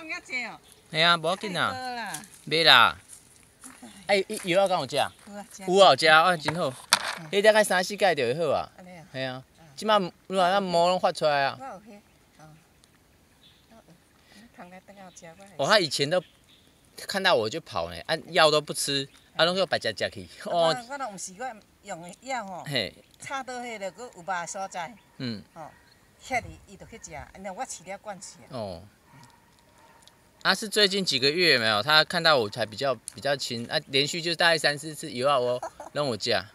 放遐济哦。 系啊，无要紧啊， 啦。 买啦。哎，药啊，敢有食？ 有啊， 有啊，有食啊，真好。迄大概3、4届就会好啊。 安尼啊。 系啊，即摆愈来咱毛拢发出来啊。 我有迄，哦。放来等下食我。 哦，他以前都看到我就跑呢，啊药都不吃，啊拢叫白食食去。 哦。我都毋是我用的药吼。 嘿。 插到迄个佫有肉的所在。 嗯。 吼，遐哩伊就去食，安尼我饲了惯势。 哦。啊，是最近几个月没有，他看到我才比较轻啊，连续就大概3、4次以后我让我食。